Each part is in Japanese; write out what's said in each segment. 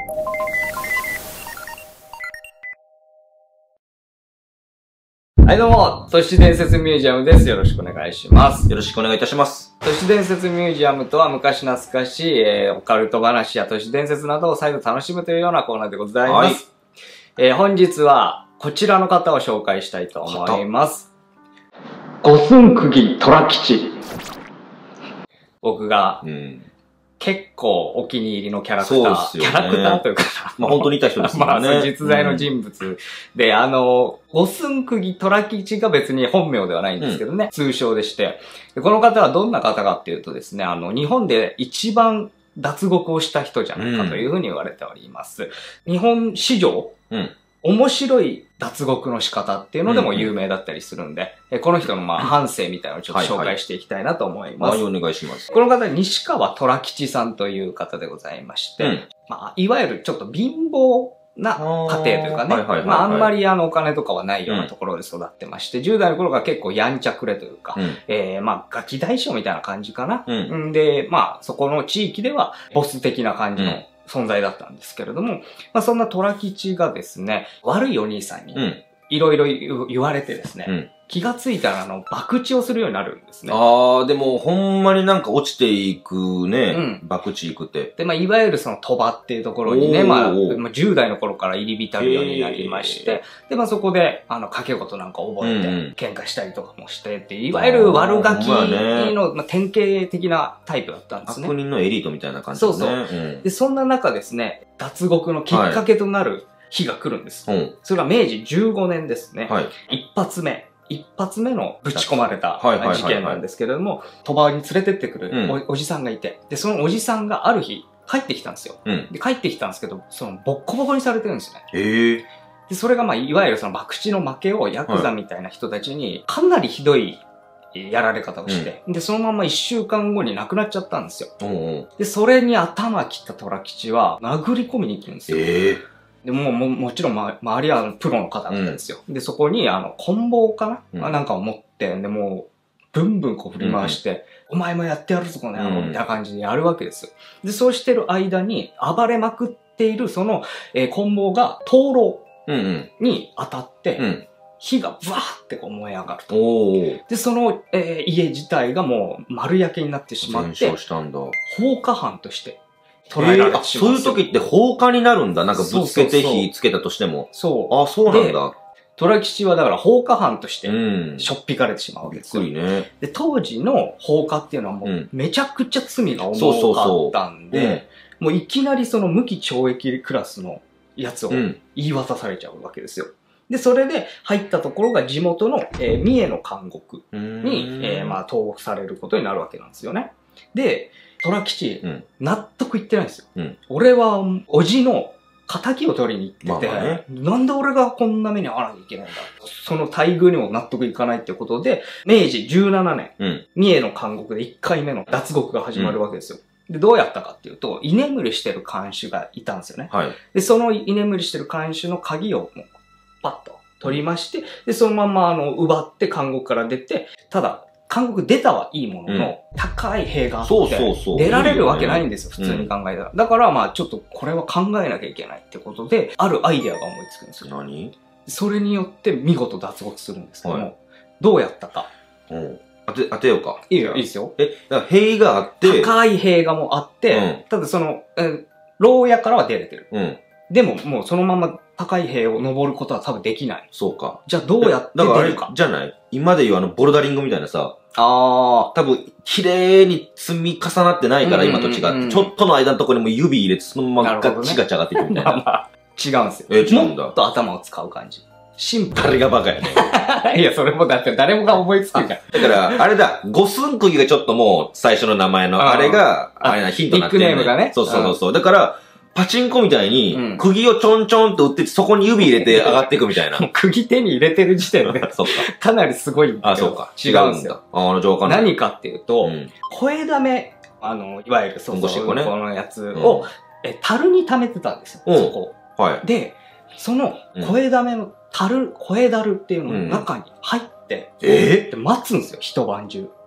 はいどうも、都市伝説ミュージアムです。よろしくお願いします。 よろしくお願いいたします。 都市伝説ミュージアムとは昔懐かしい、オカルト話や都市伝説などを再度楽しむというようなコーナーでございます。はい、本日はこちらの方を紹介したいと思います。五寸釘虎吉。僕が、結構お気に入りのキャラクター。キャラクターというか、 まあ本当にいた人ですよね。 まあ実在の人物で、五寸釘虎吉が別に本名ではないんですけどね、通称でして。でこの方はどんな方かっていうとですね、日本で一番脱獄をした人じゃないかというふうに言われております。日本史上、面白い脱獄の仕方っていうのでも有名だったりするんで、この人の半生みたいなのをちょっと紹介していきたいなと思います。 はい、お願いします。 この方、西川虎吉さんという方でございまして、いわゆるちょっと貧乏な家庭というかね、あんまりお金とかはないようなところで育ってまして、10代の頃から結構やんちゃくれというか、ガキ大将みたいな感じかな。で、そこの地域ではボス的な感じの存在だったんですけれども、そんな虎吉がですね、悪いお兄さんにいろいろ言われてですね、気がついたら博打をするようになるんですね。 でもほんまになんか落ちていくね、博打行くって。 で、いわゆるその賭場っていうところにね、10代の頃から入り浸るようになりまして、で、そこで、賭け事なんか覚えて、喧嘩したりとかもしてって、いわゆる悪ガキの、典型的なタイプだったんですね。 悪人のエリートみたいな感じですね。 そうそう。で、そんな中ですね、脱獄のきっかけとなる日が来るんです。それが明治15年ですね。一発目のぶち込まれた事件なんですけれども、賭場に連れてってくるおじさんがいて、で、そのおじさんがある日帰ってきたんですよ。で、帰ってきたんですけど、ボッコボコにされてるんですね。で、それがいわゆるその博打の負けをヤクザみたいな人たちにかなりひどいやられ方をして、で、そのまま1週間後に亡くなっちゃったんですよ。で、それに頭切った虎吉は殴り込みに行くんですよ。で、もちろん、周りはプロの方なんですよ。で、そこに、棍棒かな、なんかを持って、で、もう、ブンブン振り回して、お前もやってやるぞ、この野郎、みたいな感じでやるわけですよ。で、そうしてる間に、暴れまくっている、その、棍棒が、灯籠に当たって、火がブワーって燃え上がると。で、その、家自体がもう丸焼けになってしまって、放火犯として、捉えられてしまう。 そういう時って放火になるんだ。なんかぶつけて火つけたとしても。そうなんだ。 虎吉はだから放火犯としてしょっぴかれてしまうわけですよ。で、当時の放火っていうのはもうめちゃくちゃ罪が重かったんで、もういきなりその無期懲役クラスのやつを言い渡されちゃうわけですよ。で、それで入ったところが地元の三重の監獄に投獄されることになるわけなんですよね。で、虎吉、納得いってないんですよ。俺は、おじの仇を取りに行ってて、なんで俺がこんな目に遭わなきゃいけないんだ。その待遇にも納得いかないってことで、明治17年、三重の監獄で1回目の脱獄が始まるわけですよ。で、どうやったかっていうと、居眠りしてる看守がいたんですよね。で、その居眠りしてる看守の鍵をもうパッと取りまして、で、そのまま奪って監獄から出て、ただ、監獄出たはいいものの、高い塀があって、出られるわけないんですよ、普通に考えたら。だからちょっとこれは考えなきゃいけないってことで、あるアイデアが思いつくんですよ。それによって見事脱獄するんですけども、どうやったか。 当てようか。 いいですよ。 だから塀があって。 高い塀がもうあって、ただその、牢屋からは出れてる。でももうそのまま高い塀を登ることは多分できない。 そうか。 じゃあどうやって出るか。 だからあれじゃない今で言うボルダリングみたいなさ。多分、綺麗に積み重なってないから、今と違って。ちょっとの間のところにも指入れて、そのままガッチガチ上がっていくみたいな。 違うんですよ。 違うんだ。 もっと頭を使う感じ。シンプル。 誰がバカやね。 いや、それもだって誰もが思いつくじゃん。 だから、あれだ、五寸釘がちょっともう、最初の名前の、あれが、あれな、ヒントになってる。 ニックネームがね。 そう。だから、パチンコみたいに、釘をちょんちょんと打って、そこに指入れて上がっていくみたいな。 釘手に入れてる時点で、かなりすごいんだけど。 そうか。 違うんですよ。何かっていうと、声だめ、いわゆるこのやつを、樽に溜めてたんですよ、そこ。で、その声だめの声樽っていうのの中に入って、待つんですよ、一晩中。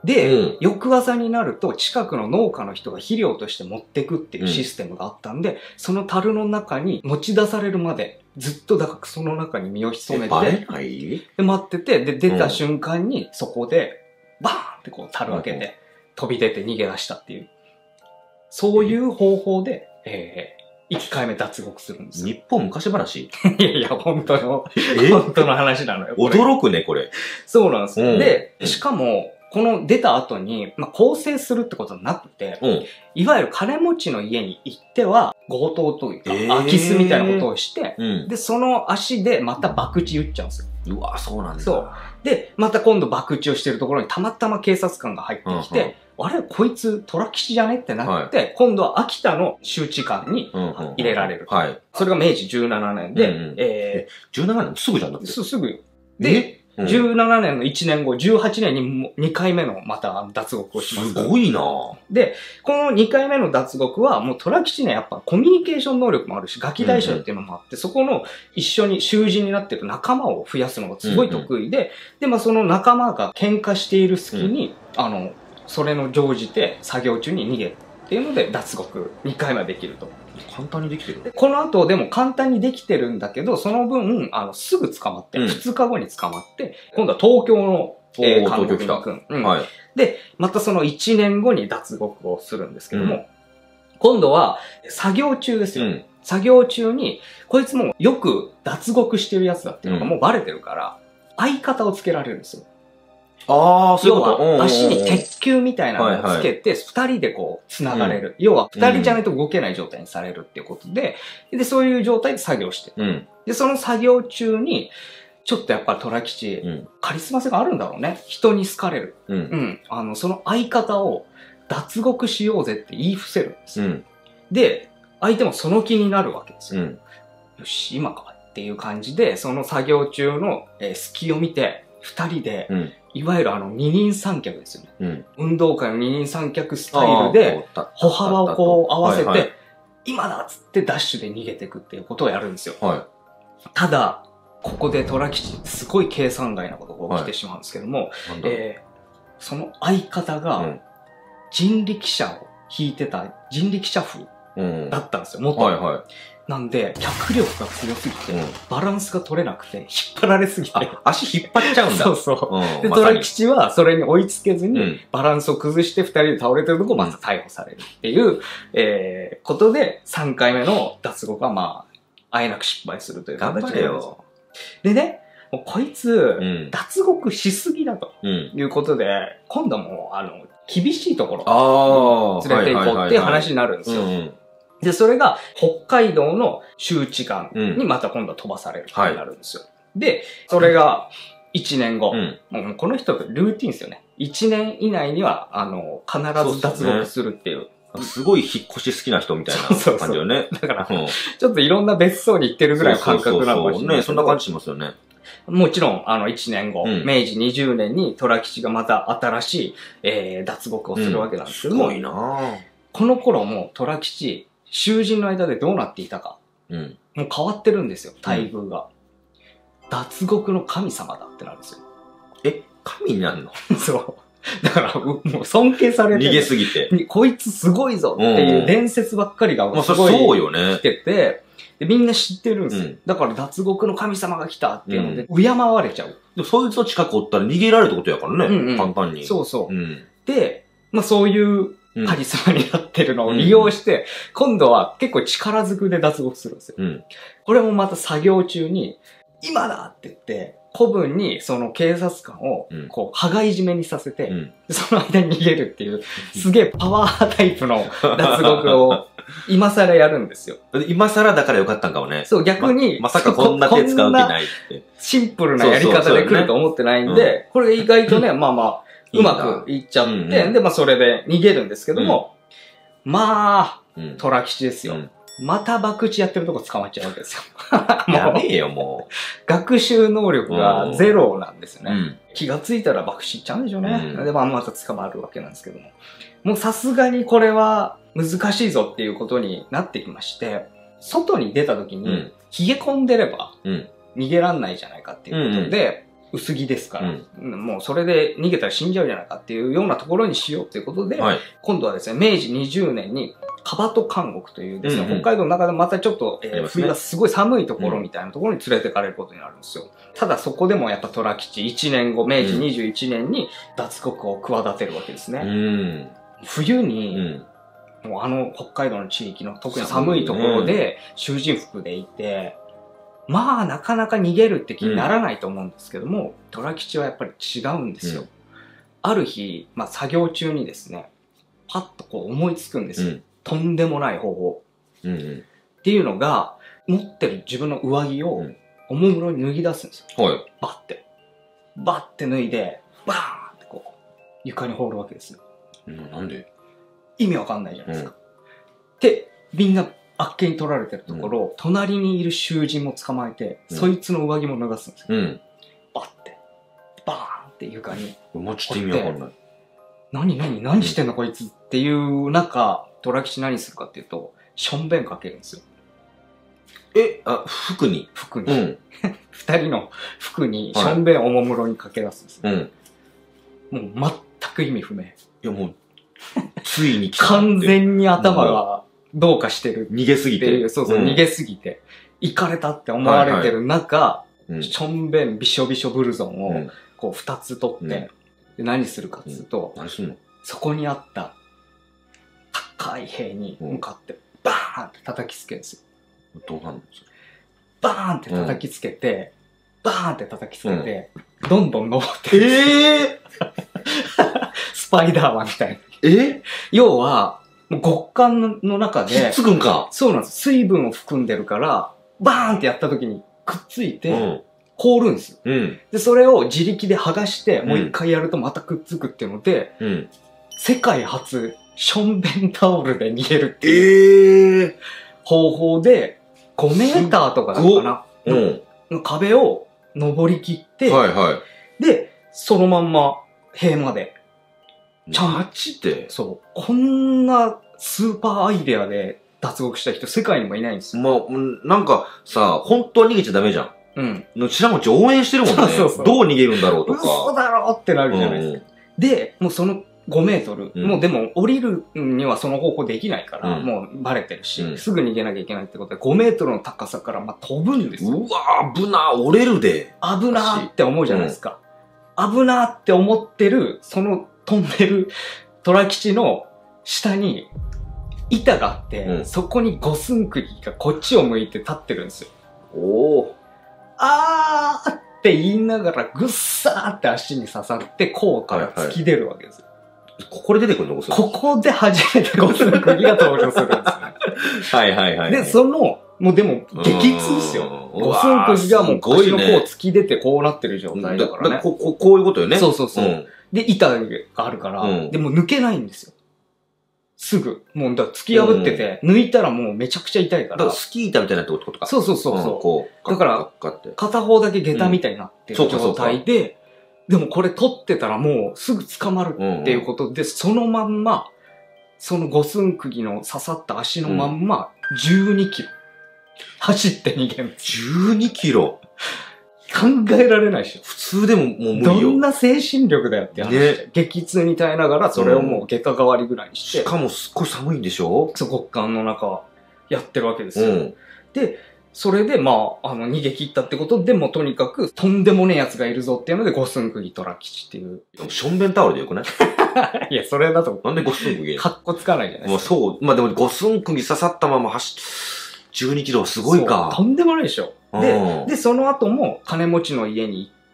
で、翌朝になると近くの農家の人が肥料として持ってくっていうシステムがあったんで、その樽の中に持ち出されるまで、ずっとだからその中に身を潜めて、で待ってて、で、出た瞬間にそこで、バーンってこう樽開けて、飛び出て逃げ出したっていう。そういう方法で、1回目脱獄するんですよ。 日本昔話いやいや、本当の話なのよ。 驚くね、これ。 そうなんですよ。で、しかも、この出た後に、更生するってことはなくて、いわゆる金持ちの家に行っては、強盗というか、空き巣みたいなことをして、で、その足でまた博打打っちゃうんですよ。 うわ、そうなんだ。 そう。で、また今度博打をしてるところにたまたま警察官が入ってきて、あれこいつ虎吉じゃねってなって、今度は秋田の周知官に入れられる。それが明治17年で、 17年すぐじゃんだって。 すぐよ。で、17年の1年後、18年に2回目のまた脱獄をします。 すごいな。 で、この2回目の脱獄は、もう虎吉ね、やっぱコミュニケーション能力もあるし、ガキ大将っていうのもあって、そこの一緒に囚人になってる仲間を増やすのがすごい得意で、で、その仲間が喧嘩している隙に、それの乗じて作業中に逃げるっていうので脱獄2回目できると。 簡単にできてる。 この後でも簡単にできてるんだけど、その分、すぐ捕まって、2日後に捕まって、今度は東京の、監獄に行く。で、またその1年後に脱獄をするんですけども、今度は作業中ですよ。作業中に、こいつもよく脱獄してるやつだっていうのがもうバレてるから、相方をつけられるんですよ。 ああ、そういうこと。 要は、足に鉄球みたいなのをつけて、二人でこう、繋がれる。要は、二人じゃないと動けない状態にされるっていうことで、で、そういう状態で作業してる。で、その作業中に、ちょっとやっぱり虎吉、カリスマ性があるんだろうね。人に好かれる。その相方を脱獄しようぜって言い伏せるんですよ。で、相手もその気になるわけですよ。よし、今かっていう感じで、その作業中の隙を見て、二人で、いわゆる二人三脚ですよね。運動会の二人三脚スタイルで、歩幅をこう合わせて、今だっつってダッシュで逃げていくっていうことをやるんですよ。ただ、ここで虎吉、すごい計算外なことが起きてしまうんですけども、その相方が、人力車を引いてた人力車風だったんですよ、元々。なんで、脚力が強すぎて、バランスが取れなくて、引っ張られすぎて。 足引っ張っちゃうんだ。 そうそう。で、虎吉はそれに追いつけずに、バランスを崩して二人で倒れてるとこまず逮捕されるっていう、ことで、3回目の脱獄はあえなく失敗するという形で。でね、もうこいつ、脱獄しすぎだということで、今度も厳しいところ連れて行こうっていう話になるんですよ。で、それが北海道の周知官にまた今度は飛ばされることになるんですよ。で、それが1年後。もうこの人ルーティンですよね。1年以内には、必ず脱獄するっていう。 すごい引っ越し好きな人みたいな感じよね。 だから、ちょっといろんな別荘に行ってるぐらいの感覚なのかもしれない。 そんな感じしますよね。 もちろん、1年後、明治20年に虎吉がまた新しい、脱獄をするわけなんですけども、 すごいなこの頃も虎吉、囚人の間でどうなっていたか。もう変わってるんですよ、待遇が。脱獄の神様だってなるんですよ。 神になるの？ そう。だから、もう尊敬されて。 逃げすぎて。 こいつすごいぞっていう伝説ばっかりがすごい来てて、でみんな知ってるんですよ。だから脱獄の神様が来たっていうので、敬われちゃう。 でもそいつの近くおったら逃げられるってことやからね、簡単に。 そうそう。で、そういうカリスマになってるのを利用して、今度は結構力ずくで脱獄するんですよ。これもまた作業中に、今だって言って、古文にその警察官をこう羽交い締めにさせて、その間に逃げるっていう、すげえパワータイプの脱獄を今更やるんですよ。 今更だからよかったんかもね。 そう、逆に。 まさかこんな手使う気ないって。 シンプルなやり方で来ると思ってないんで、これ意外とね、うまくいっちゃって、で、それで逃げるんですけども、虎吉ですよ。また博打やってるとこ捕まっちゃうわけですよ。 やべえよ、もう。 学習能力がゼロなんですよね。気がついたら博打行っちゃうんでしょうね。で、また捕まるわけなんですけども。もうさすがにこれは難しいぞっていうことになってきまして、外に出た時に、冷え込んでれば逃げらんないじゃないかっていうことで、 薄着ですから、もうそれで逃げたら死んじゃうじゃないかっていうようなところにしようということで、今度はですね、明治20年に、カバト監獄というですね、北海道の中でまたちょっと、冬がすごい寒いところみたいなところに連れてかれることになるんですよ。ただそこでもやっぱ虎吉1年後、明治21年に脱獄を企てるわけですね。冬に、もう北海道の地域の特に寒いところで囚人服でいて、まあなかなか逃げるって気にならないと思うんですけども、虎吉はやっぱり違うんですよ。ある日、まあ作業中にですね、パッとこう思いつくんですよ。とんでもない方法。っていうのが、持ってる自分の上着をおもむろに脱ぎ出すんですよ。バッて。バッて脱いで、バーンってこう、床に放るわけですよ。 なんで？ 意味わかんないじゃないですか。で、みんなあっけに取られてるところ、隣にいる囚人も捕まえて、そいつの上着も脱がすんですよ。バッて。バーンって床に。 マジで意味わかんない。 何してんのこいつっていう中、虎吉何するかっていうと、しょんべんかけるんですよ。 服に二人の服にしょんべんおもむろにかけ出すんですよ。もう全く意味不明。いやもう、ついに来た。 完全に頭がどうかしてる。 逃げすぎて。 そう、逃げすぎて。行かれたって思われてる中、しょんべんびしょびしょブルゾンをこう二つ取って、何するかっていうと、そこにあった高い塀に向かってバーンって叩きつけるんですよ。 どうなんですか？ バーンって叩きつけて、バーンって叩きつけて、どんどん登ってる。スパイダーマンみたいな。要は、もう極寒の中で、 ひっつくんか。 そうなんです。水分を含んでるから、バーンってやった時にくっついて、凍るんですよ。で、それを自力で剥がして、もう一回やるとまたくっつくっていうので、世界初、しょんべんタオルで逃げるっていう方法で、5メーターとかだったかな、の壁を登り切って、で、そのまんま塀まで。 マジで？ そう。こんなスーパーアイデアで脱獄した人世界にもいないんですよ。 まあ、なんかさ、本当は逃げちゃダメじゃん。の白餅応援してるもんね。どう逃げるんだろうとか。 嘘だろってなるじゃないですか。で、もうその5メートル。もうでも降りるにはその方法できないから、もうバレてるし、すぐ逃げなきゃいけないってことで5メートルの高さからまあ飛ぶんですよ。 うわ危な折れるで。 危なーって思うじゃないですか。危なーって思ってる、その飛んでる虎吉の下に板があって、そこに五寸釘がこっちを向いて立ってるんですよ。あーって言いながらぐっさーって足に刺さって甲から突き出るわけですよ。 ここで出てくるの？ ここで初めて五寸釘が登場するんですね。で、その、もうでも激痛ですよ。五寸釘がもう腰の甲突き出てこうなってる状態だからね。 こういうことよね。 そう。で、板があるから、でも抜けないんですよ。すぐ。もう、だから突き破ってて、抜いたらもうめちゃくちゃ痛いから。だからスキー板みたいなってことか。 そう。だから、片方だけ下駄みたいになってる状態で、でもこれ取ってたらもうすぐ捕まるっていうことで、そのまんま、その五寸釘の刺さった足のまんま、12キロ。走って逃げる。 12キロ考えられないでしょ。 普通でももう無理よ。 どんな精神力だよって話で、激痛に耐えながらそれをもう下駄代わりぐらいにして。 しかもすっごい寒いんでしょ？ そう、極寒の中、やってるわけですよ。で、それでまあ、逃げ切ったってことでもとにかく、とんでもねえ奴がいるぞっていうので、五寸釘虎吉っていう。 しょんべんタオルでよくない？ いや、それだと。 なんで五寸釘？ かっこつかないじゃないですか。そう。まあでも五寸釘刺さったまま12キロすごいか。 とんでもないでしょ。で、その後も金持ちの家に行って、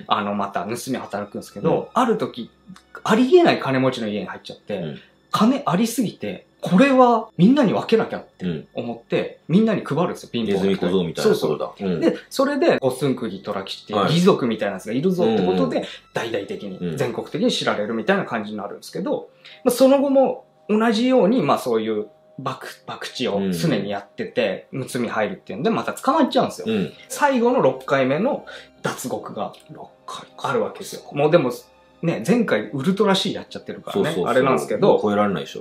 また盗み働くんですけど、ある時、ありえない金持ちの家に入っちゃって、金ありすぎて、これはみんなに分けなきゃって思って、みんなに配るんですよ、ピンポン。 ネズミ小僧みたいなことだ。 で、それで、五寸釘虎吉っていう義族みたいなやつがいるぞってことで、大々的に、全国的に知られるみたいな感じになるんですけど、その後も同じように、まあそういう、博打を常にやってて、盗み入るっていうんで、また捕まっちゃうんですよ。最後の6回目の脱獄があるわけですよ。もうでも、ね、前回ウルトラ C やっちゃってるからね。あれなんですけど。 超えられないでしょ。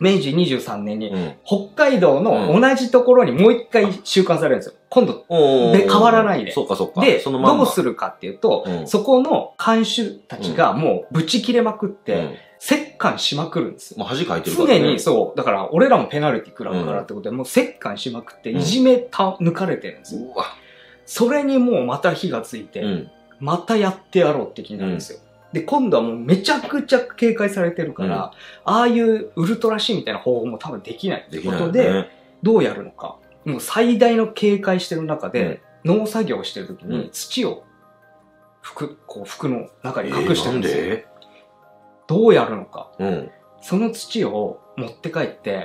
明治23年に、北海道の同じところにもう一回収監されるんですよ。今度、で、変わらないで。 そうかそうか。 で、どうするかっていうと、そこの看守たちがもうぶち切れまくって、折檻しまくるんですよ。 もう恥かいてるからね。常にそう、だから俺らもペナルティ食らうからってことで、もう折檻しまくって、いじめ抜かれてるんですよ。それにもうまた火がついて、またやってやろうって気になるんですよ。で、今度はもうめちゃくちゃ警戒されてるから、ああいうウルトラ C みたいな方法も多分できないってことで、どうやるのか。もう最大の警戒してる中で、農作業をしてる時に土を服の中に隠してるんですよ。どうやるのか。その土を持って帰って、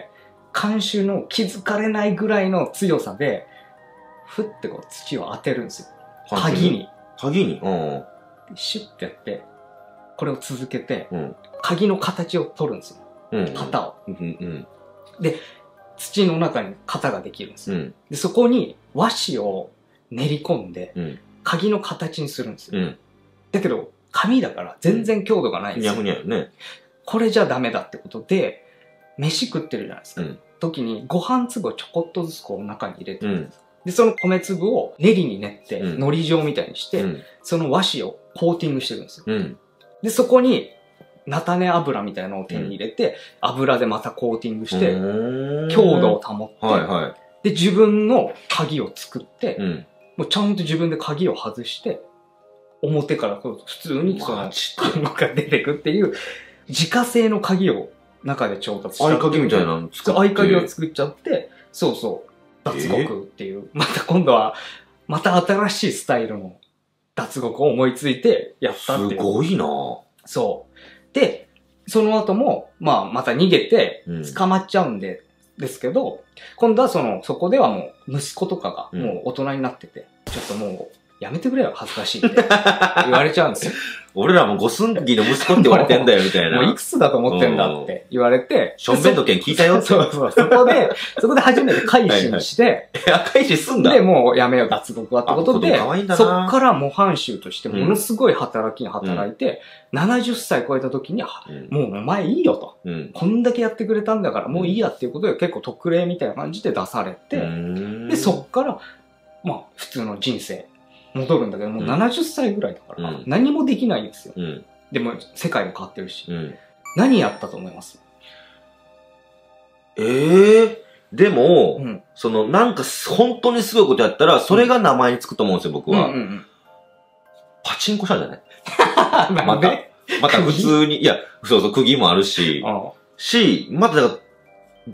看守の気づかれないぐらいの強さで、ふってこう土を当てるんですよ。鍵に。シュッてやって、これを続けて、鍵の形を取るんですよ。型を。で、土の中に型ができるんですよ。で、そこに和紙を練り込んで、鍵の形にするんですよ。だけど、紙だから全然強度がないんですよ。これじゃダメだってことで、飯食ってるじゃないですか。時にご飯粒をちょこっとずつこう中に入れてるんです。で、その米粒を練りに練って、海苔状みたいにして、その和紙をコーティングしてるんですよ。で、そこに、菜種油みたいなのを手に入れて、油でまたコーティングして、強度を保って、で、自分の鍵を作って、もうちゃんと自分で鍵を外して、表から普通にその、のが出てくっていう、自家製の鍵を中で調達して。 合鍵みたいなの作って。合鍵を作っちゃって、そうそう、脱獄っていう。また今度は、また新しいスタイルの脱獄を思いついてやったっていう。 すごいなそう。で、その後も、まあ、また逃げて、捕まっちゃうんで、ですけど、今度はそこではもう、息子とかがもう大人になってて、ちょっともう、やめてくれよ、恥ずかしいって言われちゃうんですよ。 俺らも五寸釘の息子って言われてんだよ、みたいな。 もういくつだと思ってんだって言われて。 ションベンの件聞いたよって。 そうそう。そこで初めて改心して、 改心すんだ。 で、もうやめよう、脱獄はってことで、そっから模範囚としてものすごい働いて、70歳超えた時に、もうお前いいよと。こんだけやってくれたんだからもういいやっていうことで結構特例みたいな感じで出されて、で、そっから、まあ、普通の人生。戻るんだけど、もう70歳ぐらいだから、何もできないんですよ。でも、世界も変わってるし。何やったと思います？ でも、なんか本当にすごいことやったら、それが名前につくと思うんですよ、僕は。パチンコしたんじゃないまた普通に、いや、そうそう、釘もあるし、まただから、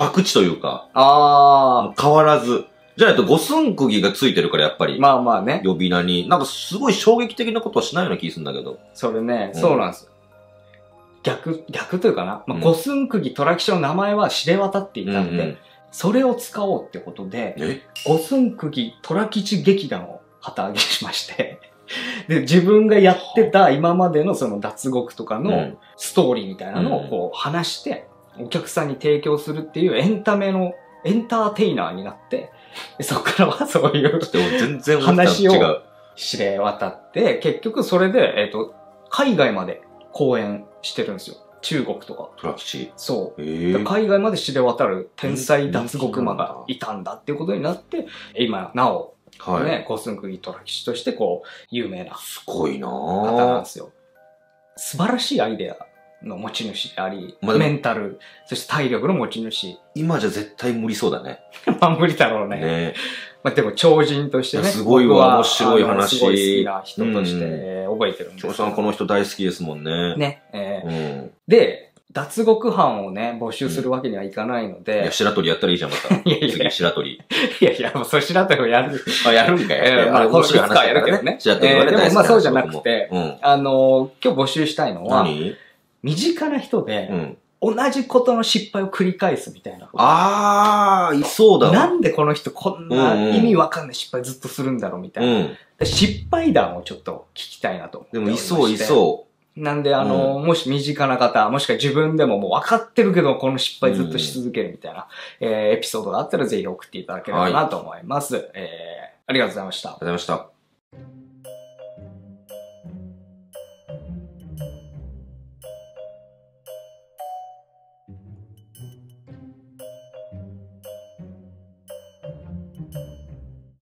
博打というか、変わらず。じゃないと五寸釘がついてるからやっぱり。 まあまあね。 呼び名に。なんかすごい衝撃的なことはしないような気するんだけど。 それね、そうなんですよ。逆というかな。まあ、五寸釘虎吉の名前は知れ渡っていたんで、それを使おうってことで、五寸釘虎吉劇団を旗揚げしまして、で、自分がやってた今までのその脱獄とかのストーリーみたいなのをこう話して、お客さんに提供するっていうエンターテイナーになって、そこからはそういう話を知れ渡って、結局それで、海外まで公演してるんですよ。中国とか。 虎吉。 そう。海外まで知れ渡る天才脱獄魔がいたんだっていうことになって、今なお、ね、五寸釘虎吉としてこう、有名な。 すごいな方なんですよ。素晴らしいアイデアの持ち主であり、メンタル、そして体力の持ち主。 今じゃ絶対無理そうだね。 まあ無理だろうね。まあでも超人としてね。 すごいわ、面白い話。 すごい好きな人として覚えてるんです。 長さんこの人大好きですもんね。 ね。で、脱獄犯をね、募集するわけにはいかないので。 いや、白鳥やったらいいじゃん、また。次、白鳥。 いや、もうそれ白鳥をやる。 やるんかよ。 まあ、面白い話やるけどね。 白鳥はね、 でもまあそうじゃなくて、今日募集したいのは、身近な人で、同じことの失敗を繰り返すみたいな。 いそうだわ。 なんでこの人こんな意味わかんない失敗ずっとするんだろうみたいな。失敗談をちょっと聞きたいなと思っておりまして。 でもいそう。 なんでもし身近な方、もしくは自分でももう分かってるけどこの失敗ずっとし続けるみたいな、エピソードがあったらぜひ送っていただければなと思います。ありがとうございました。 ありがとうございました。